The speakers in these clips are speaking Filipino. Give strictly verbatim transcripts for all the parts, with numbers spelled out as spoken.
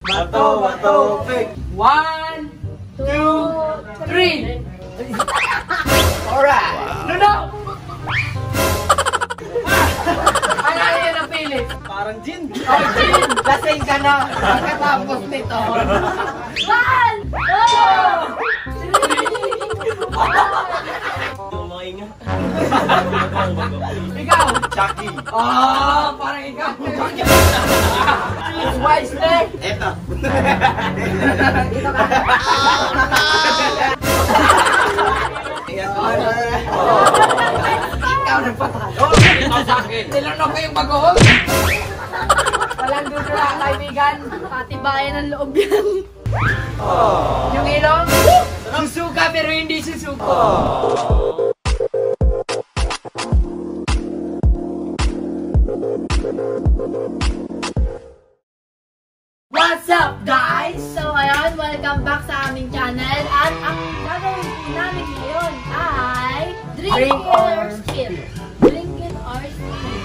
Bato, bato, pick. One, two, three. Alright. No, no. Ano yun ang pili? Parang gin. Oh, gin. Lasing ka na. Pagkatapos nito. One, two, Yung mga inga. ikaw. Chucky. Oh, parang ikaw. Choose wisely. Eto. Dito ka. Ikaw nagpatalo. Ikaw sa akin. Nilanok ko yung bagoong. Walang dudo na kaibigan. Patibayan ng loob yan. Yung ilong, susuka pero hindi susuko. What's up, guys? So, ayun, welcome back sa aming channel. At ang gagawin namin ngayon ay Drink, Drink or or Skill. Drink it or Skill.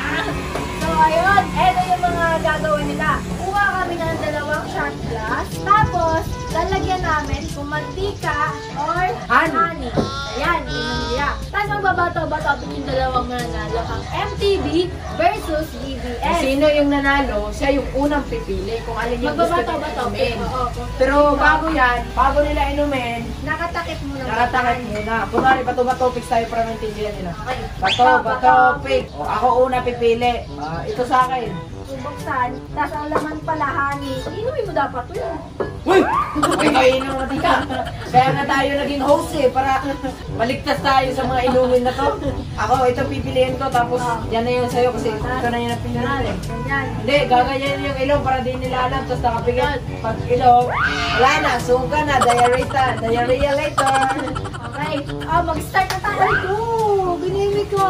So, ayun, eto yung mga gagawin nila. Kuha kami ng dalawang shot glass. Tapos, lalagyan namin kung mantika or Honey. honey. Ayan, inom nila. Tapos, magbabato-bato yung dalawang nanalo. Ang M T B versus G B S. Sino yung nanalo, siya yung unang pipili kung alin yung gusto Magbabato nila ba to? inumin. Oo. Pero bago yan, bago nila inumin, Nakatakip mo na. nakatakit muna. Kunwari, bato-bato pick tayo para maintindihan nila. Okay. Bato, bato, pick. O, ako una pipili. Ah, ito sa akin. Bubuksan. Tapos ang laman pala, honey. Inumin mo dapat yun. Uy! Okay, inom mo ka. Kaya nga tayo naging host eh, para maligtas tayo sa mga inumin na to. Ako, ito pipiliin ko, tapos yan na yun sa'yo kasi ito na yun ang pinili. Ganyan. Hindi, gaganyan yung ilong para di nila alam, tapos nakapigil. Pag ilong, wala na, suka na, diarrhea, diarrhea later. Okay. Ah, mag-start na tayo. Ay, ko. Binili ko.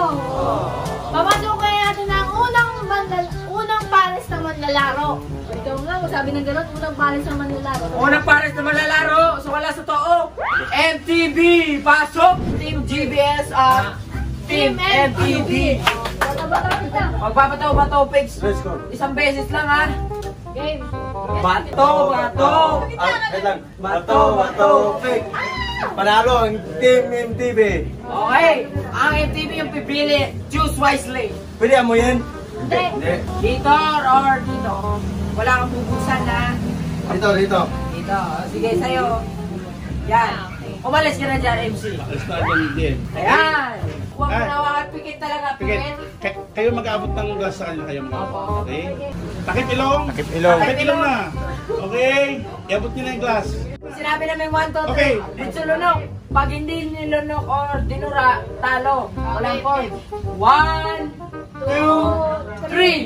Papasukin natin ang unang mandal, unang pares na manlalaro. Ikaw nga, sabi ng gano'n, unang pares na manlalaro. Unang pares na malalaro, so wala sa too. M T B, pasok! Team G B S, ah, Team M T B. Bata-bata kita. Magpapato-bato, pigs. Let's go. Isang beses lang ha. Game. Bato, bato. Ah, wait lang. Bato, bato, pick. Panalo ang Team M T B. Okay, ang M T B yung pipili. Choose wisely. Pilihan mo yan? Hindi. Hindi. Dito or dito? Wala kang bubuksan na. Dito, dito. Dito. Sige, sa'yo. Yan. Umalis ka na dyan, M C. Alis na dyan din. Ayan. Huwag mo Ah. na hawakan. Pikit talaga. Sige, Pikit. kay- kayo mag-aabot ng glass sa kanya kayo Opo. mag-aabot. Okay? Takip ilong. Takip ilong. Takip ilong na. Okay? Iabot niyo na yung glass. Sinabi namin one, two, Okay. three. Dito lunok. Pag hindi nilunok or dinura, talo. Walang point. One, two, three.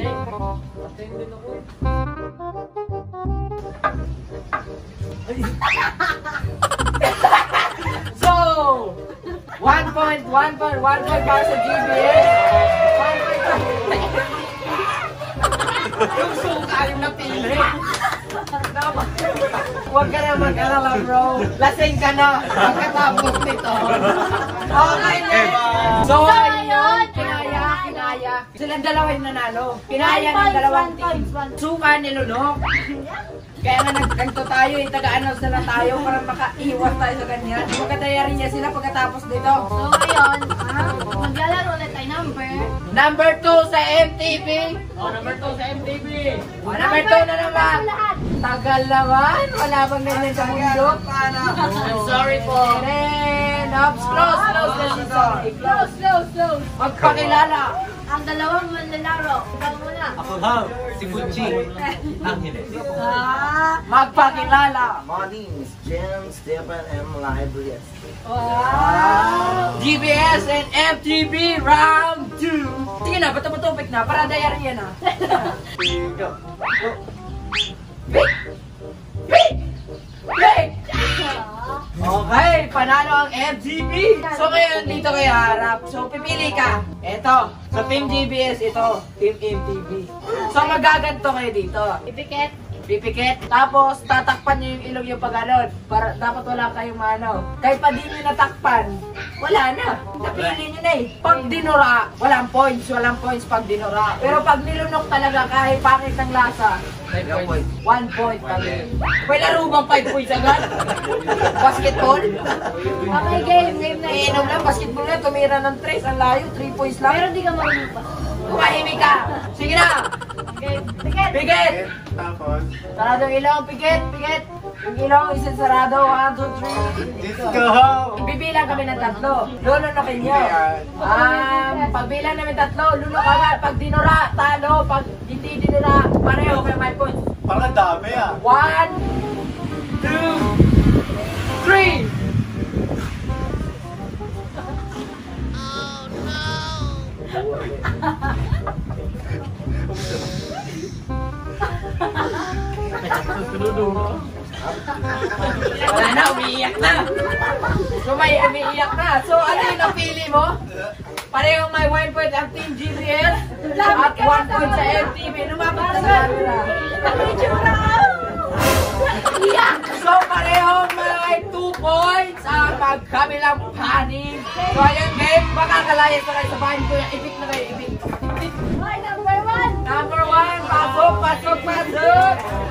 So, one point, one point, one point para sa G B S. One point yung suka yung napili. Huwag ka na mag-alala, bro. Lasing ka na. Pagkatapos nito. Okay, next. So, ayun. Kinaya, kinaya. Silang dalawa yung nanalo. Kinaya ng dalawang team. Suka nilunok. Kaya nga nagkanto tayo, itaga-announce na lang tayo para makaiwas tayo sa ganyan. Magkatayari niya sila pagkatapos dito. So, ngayon, ah, maglalaro ulit tayo number. Number two sa M T V. Oh, number two sa M T V. Oh, number two na naman. Lahat. Tagal naman. Wala bang ganyan sa mundo? I'm sorry po. Then, ups, close, close, close, close. Close, close, close. Magpakilala. Ang dalawang manlalaro. Ikaw muna. Ako ha, si Gucci. Angeles. Ah. Magpakilala. My name is James Stephen M. Library. Wow. G B S and M T V round two. Sige na, bato-bato-pick na para diarrhea na. Go. Go. Pick! Pick! Pick! Okay, panalo ang M T V. So ngayon dito kayo harap. So pipili ka. Eto, sa Team G B S ito, Team M T V. So magaganto kayo dito. Ipikit. pipikit. Tapos, tatakpan nyo yung ilong yung pag-anon. Para, dapat wala kayong mano. Kahit pa di nyo natakpan, wala na. Napili nyo na eh. Pag dinura, walang points. Walang points pag dinura. Pero pag nilunok talaga, kahit pangit ng lasa, one point kami. May laro bang five points agad? Basketball? Okay, game, game na. Iinom lang, basketball na, tumira ng tres, ang layo, three points lang. Pero di ka marunong pa. Tumahimik ka! Sige na! Okay, tiket. Pikit! Tapos, Sarado yung ilong, pikit, pikit! Yung ilong, isang sarado, one, two, three. let's go! Bibilang kami ng tatlo. Lununokin nyo. Um, pagbilang namin tatlo, lunok agad. Pag dinura, talo. Pag hindi dinura, pareho kayo may points. Parang dami ah. One, two, three. Wala na, umiiyak na. So may umiiyak na. So ano yung napili mo? Parehong may one point ang Team G B S at one point sa M T V. Lumapit na sa camera. So parehong may two points ang magkabilang panig. So ayun game, makakalayas na kayo sa bahay ko. Ibig na kayo, ibig. Okay, number one. Number one, pasok, pasok, pasok.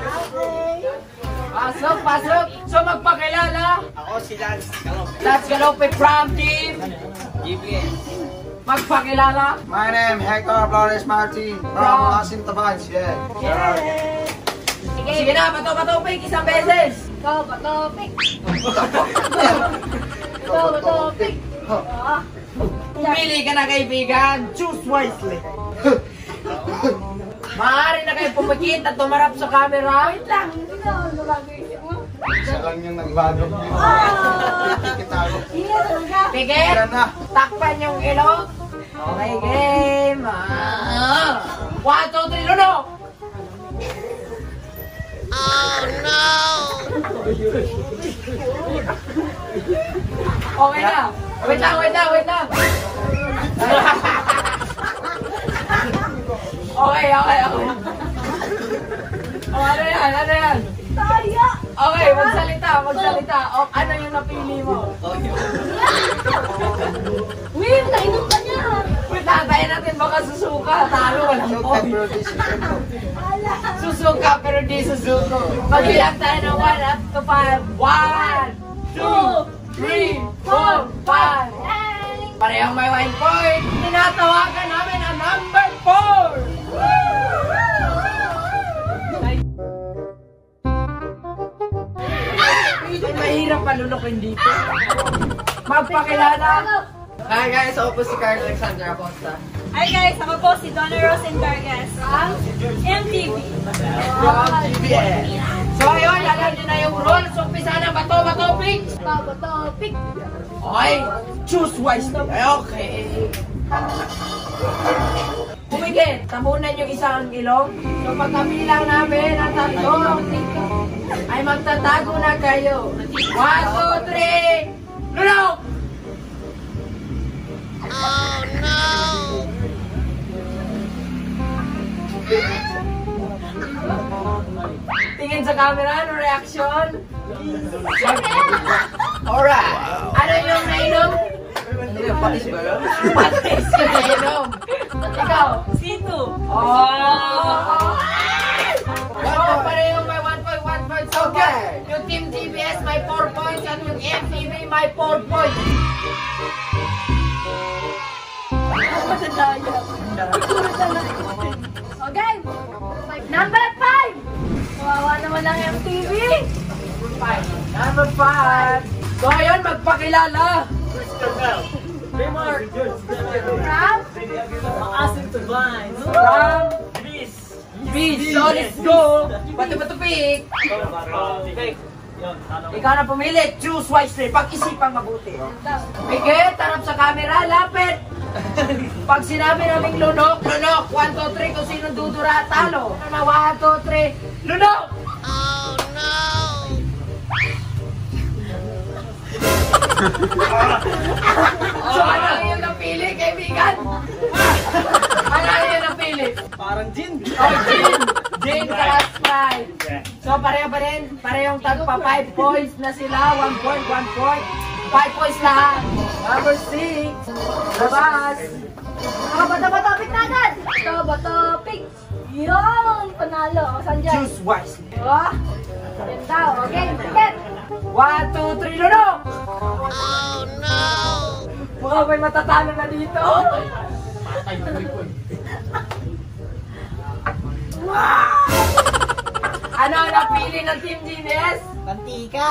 Pasok, pasok. So magpakilala. Ako si Lance Galope. Let's Galope from Team G P S. Magpakilala. My name Hector Flores Martin from Asim Tabans. Yeah. Yay! Sige na, bato-bato pick isang beses. Go, bato, pick. Go, bato, pick. Ah. Pumili ka na kaibigan. Choose wisely. Maaari na kayo pumikit at tumarap sa camera. Wait lang, hindi na ano gagawin mo. Isa lang yung nagbago. Ah! Kikita ako. Hindi na talaga. Pikit. Ilan na? Takpan yung ilong. Okay, game. Ah. One, two, three, lunok. Okay na. Wait lang, wait lang, wait lang. Okay, okay, okay. Oh, ano yan, ano yan? Tayo! Okay, magsalita, magsalita. O, ano yung napili mo? Will, nainom ka niya! Wait, tayo natin baka susuka. Talo, walang point. Ala! Susuka pero di susuko. Magbilang tayo ng one up to five. One, two, three, four, five. Hey! Parehong may one point. Tinatawagan namin ang number four. Mahirap palunukin dito. Magpakilala. Hi guys, ako po si Carl Alexander Acosta. Hi guys, ako po si Donna Rosenberges from M T V. From G B S. So ayun, alam niyo na yung rules. Umpisa na bato, bato, pick. Go, bato, pick. Okay, choose wisely. Okay. Pumigit, tamunan yung isang ilong. So pagkabilang namin ang tatlo, ay magtatago na kayo. One, two, three, lunok! Oh no! Tingin sa camera, ano reaction? Alright! Ano yung nainom? Patis ba yun? Patis ka nainom! Ikaw? Sito. Oh! So, parehong may one point, one point. So, Okay. yung Team G B S may four points at yung M T V may four points. Okay. Number five. Kawawa naman ang M T V. Five. Number five. So, ayun, magpakilala. From? Asim to blind. From Beach. So, let's go. Bato-bato pick. Ikaw na pumili. Choose wisely. Pag-isipang mabuti. Pigit, tarap sa camera. Lapit. Pag sinabi naming lunok, lunok. One, two, three. Kung sino dudura, talo. One, two, three. Lunok! So, ano yung napili, kaibigan? Ano yung napili? Parang gin. Oh, Jin! Jane Class five. So pareho pa rin, parehong tagpa five points na sila, one point, one point. five points lahat. Number six. Labas. Mga bato-bato-pick na agad. Bato-bato-pick. Yun! Panalo. O, saan dyan? Choose wisely. Oh, yan daw. Okay, ticket. One, two, three, luno! Oh no! Mukhang may matatalo na dito. Ano ang napili ng Team G D S? Mantika.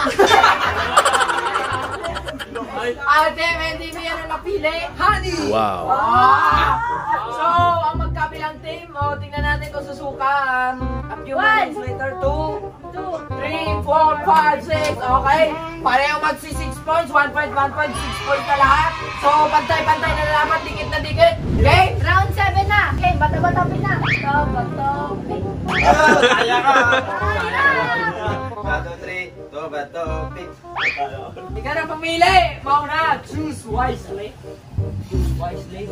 Ah, Team N T V, ano napili? Honey! Wow. Ah! So, ang magkabilang team, oh, tingnan natin kung susuka. Um, a few minutes later, two, Two. three, four, five, six. Okay. Pareho magsi six points. one point, one point, six points na lahat. So, pantay-pantay na dapat. Dikit na dikit. Okay? Round seven na. Okay, bato-bato-pick na. Bato-bato-pick. Kaya ka! Kaya! Bato three, to bato pick. Ikaw na pumili. Mauna. Choose wisely. Choose wisely.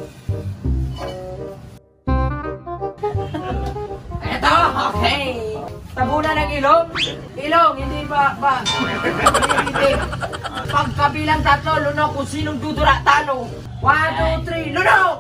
Eto, okay. Tabunan ng ilong. Ilong, hindi pa, pa. Hindi, hindi. Pagkabilang tatlo, lunok kung sinong dudura, talo. One, two, three, lunok!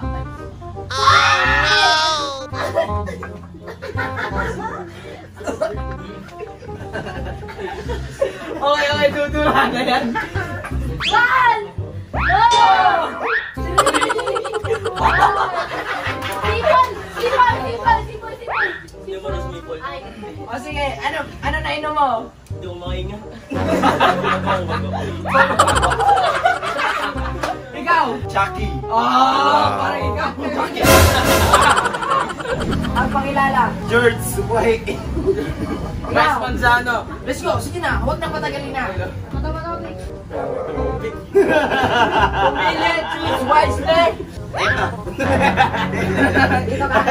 Okay, okay, dudura na yan. One! Two! Three! Four! Sipol! Sipol! Sipol! Sipol! Sipol! Hindi mo na sumipol. Ay. O sige, ano, ano na inom mo? Hindi ko makainga. Ikaw? Chucky. Oh, parang ikaw. Ang pangilala. George White. Ikaw. Manzano. Let's go, sige na, huwag nang patagalin na. Bato-bato-pick. Pumili, choose wisely. Ito ka.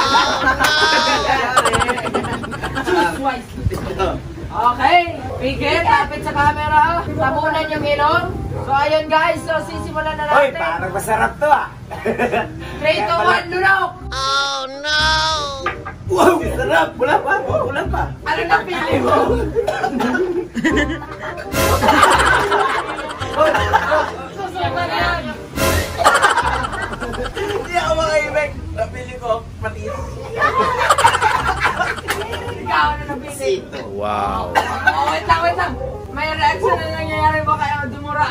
Choose wisely. Okay, Pigil, lapit sa camera. Tabunan yung ilong. So ayun guys, so sisimulan na Hoy, natin. parang masarap to ah. three, two, one, lunok! Wow, sarap. Wala pa. Wala pa. Ano na pili mo? Susunod na yan. Hindi ako makaibig. Napili ko patis. Ikaw, ano na pili? Sito. Wow. Oh, wait lang, wait lang. May reaction na nangyayari ba kayo dumura?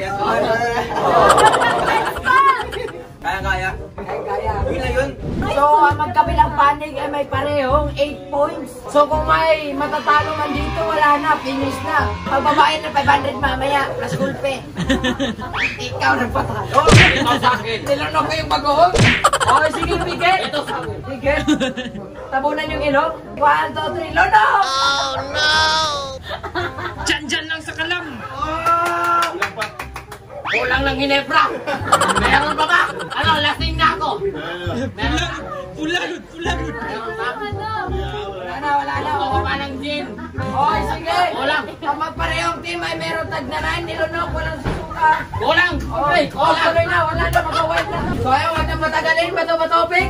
Kaya, kaya. Kaya, kaya. Yun na yun. So, ang magkabilang panig ay may parehong eight points. So, kung may matatalo man dito, wala na, finish na. Pagbabayan na five hundred mamaya, plus gulpe. Ikaw nagpatalo. Ito sa akin. Nilunok ko yung bagoong. Okay, sige, Pigil. Ito sa akin. Pigil. Tabunan yung ilong. One, two, three, lunok! Oh, no! Diyan-diyan lang sa kalam. Oh! Kulang lang hinebra. Meron ba ba? Ano, lasing na ako. Meron. Ulalot, ulalot. Meron ba? Wala na, wala na. Wala pa ng gin. Okay, sige. Kulang. Pag magparehong team ay meron tag na nine, nilunok, walang susuka. Kulang. Okay, kulang. Tuloy na, wala na, mag-await na. So ayaw, wag na patagalin. Bato-bato, Pix.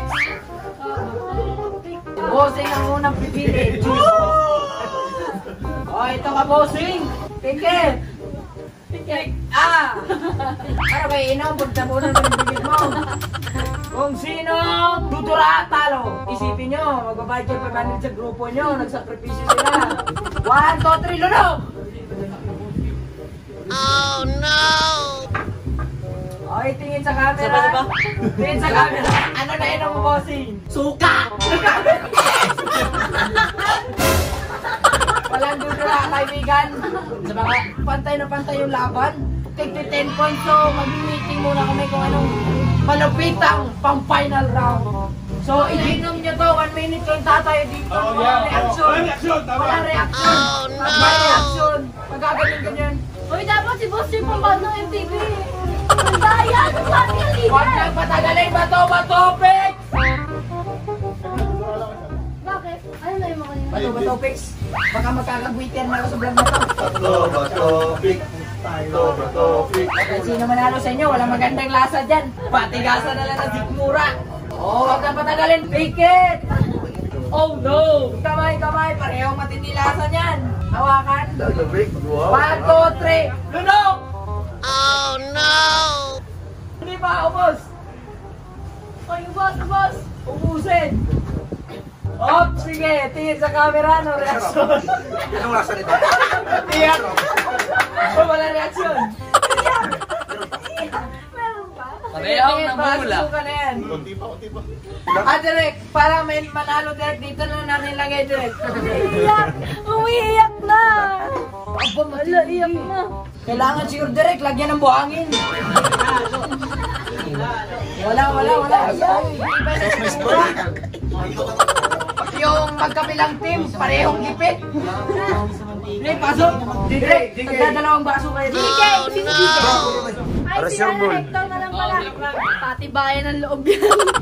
Bossing ang unang pipili. Oh, ito ka, bossing. Ticket. Ticket. Ah! Para may inom, pagtabunan mo ng bibig mo. Kung sino tutura, talo. Isipin nyo, magbabayad kayo five hundred sa grupo nyo, nagsakripisyo sila. One, two, three, lunok! Oh, no! Okay, tingin sa camera. Tingin sa camera. Ano na inom mo, bossing? Suka! Walang dudura, kaibigan. Sa mga pantay na pantay yung laban. fifty ten points, so mag-meeting muna kami kung anong malupitang pang-final round. So, i-inom nyo to, one minute yung tatayo dito. Oh, Walang yeah. reaction. Oh, walang reaction, tama. Walang reaction. Oh, no. Walang reaction. Magagaling-ganyan. Uy, dapat si Boss Chip ang bago ng M T V. Ang daya! Ang dami ang Huwag liga! nang patagalin, bato-bato, Pix! Bakit? Ano na yung mga yun? Bato-bato, Pix. Baka magkakagwitin na ako sa vlog na to. Bato, bato, pick. Bato, bato, pick. Kaya sino manalo sa inyo, walang magandang lasa dyan. Patigasan na lang ng sikmura. Oh, huwag kang patagalin, Picket! Oh no! Kamay, kamay, parehong matinilasan yan. Hawakan. One, two, three. Lunok! Oh no! Hindi pa, ubos. Ay, ubos, ubos. Ubusin. Oh, sige, tingin sa camera, no reaksyon. Anong lasa nito? Tiyak. Oh, wala reaksyon. Meron pa? Parehong namula. Basuka na yan. Kunti pa, kunti pa. Ah, direct, para may manalo direct, dito na natin lagay direct. Umiiyak! Umiiyak na! Aba, wala, iyak na. Kailangan siguro direct, lagyan ng buhangin. Wala, wala, wala. Yung magkabilang team, parehong gipit. Hindi, pasok. Direct, nagdadalawang baso kayo. D K! Sino D K? Ay, si Ana Hector na lang pala. Pati bayan ng loob yan.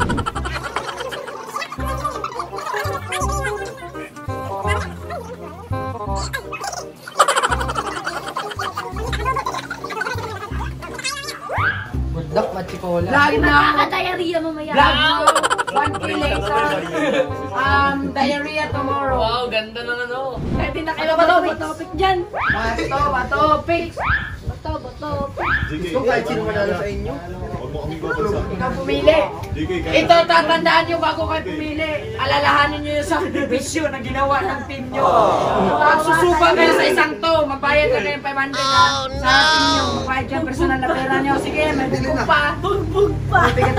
Buldak, machikola. Lagi na. Nakaka-diarrhea mamaya. Vlog mo. One killing sa um, diarrhea tomorrow. Wow, ganda ng ano. Pwede na kayo bato-bato-pick dyan. Bato, bato, pics. Bato-bato-pick. Gusto kahit sino manalo sa inyo. Ikaw pumili. Ito, tatandaan nyo bago kayo pumili. Alalahanin nyo yung sakripisyo na ginawa ng team nyo. Pag susuba kayo sa isang to, magbayad ka na yung five hundred ha, sa team nyo. Magbayad kayo personal na pera nyo. Sige, may bugbog pa. Bugbog pa.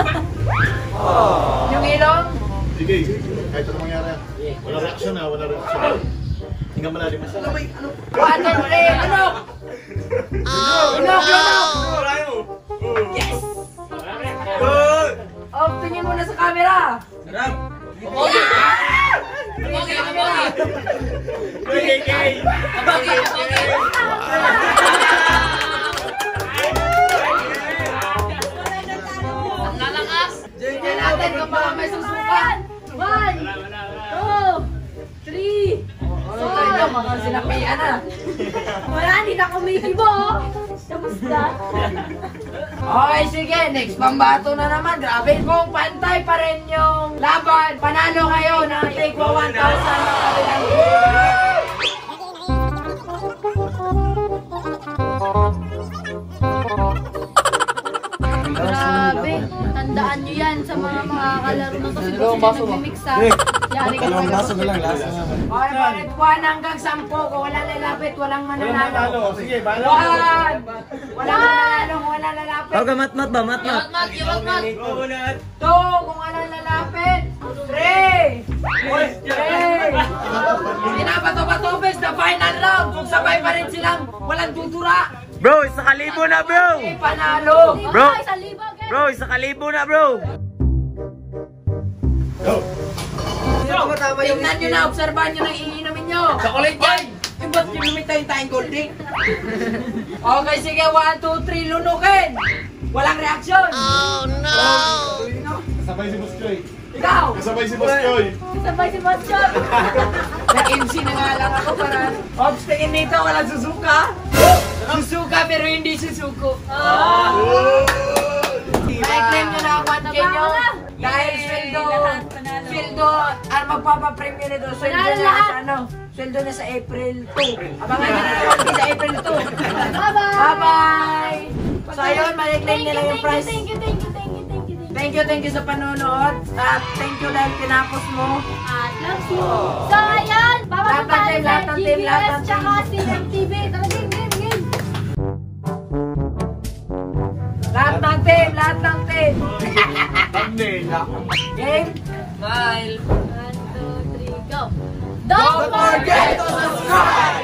Yung ilong. Sige, kahit ano mangyari. Wala reaksyon ha, wala reaksyon. Tingnan mo natin masala. One, two, three, ano? Lunok, lunok. Yes! Good! Oh, tingin mo na sa camera. Sarap! Okay, camera. K K! Tingnan natin kung baka may susukan. One, two, three. Ano tayo, mga sinapian na. Wala, hindi na kumikibo. Tapos na. Okay, sige. Next pambato na naman. Grabe kung pantay pa rin yung laban. Panalo kayo ng take one thousand. Grabe. Tandaan nyo yan sa mga makakalaro na to. Kasi kasi nag-mix ha. Yari ka Dalawang talaga. baso na lang, lasa naman. Okay, bakit one hanggang sampo? Kung wala lalapit, walang mananalo. Sige, bahala. One! Walang mananalo kung wala lalapit. mat-mat ba? Mat-mat. Two, kung walang lalapit. Three! Three! Pinabato-bato, bes, the final round. Kung sabay pa rin silang walang tutura. Bro, isa kalibo na bro! Okay, panalo. Bro. Ay, sa libag eh. Bro, isa kalibo na bro! Tingnan nyo na, obserbahan nyo na iinumin nyo. Chocolate yan! Yung ba't kinumita yung tayong gold drink? Okay, sige, one, two, three, lunukin! Walang reaksyon! Oh no! Kasabay si Boss Joy. Ikaw! Kasabay si Boss Joy. Sabay si Botchon. Nag-M C na nga lang ako para... Ops, tingin dito, walang susuka. Susuka pero hindi susuko. May claim nyo na ang one K nyo. Dahil sweldo, sweldo, ang magpapapremyo nito, sweldo Panalo na lahat. sa ano, sweldo na sa April two. Abangan nyo na naman sa April two. Bye-bye. Bye-bye! So ayun, may claim Thank you, nila yung thank you, prize. thank you, thank you, thank you, thank you, thank you. Thank you, thank you sa panonood. At thank you dahil tinapos mo. At love you. So, ayan. Baka Lahat ng tayo team, sa lahat ng team, lahat G B S ng tsaka team. C M T V. Tara, game, game, game. Lahat ng team, lahat ng team. Game? Smile. One, two, three, go. Don't forget to subscribe!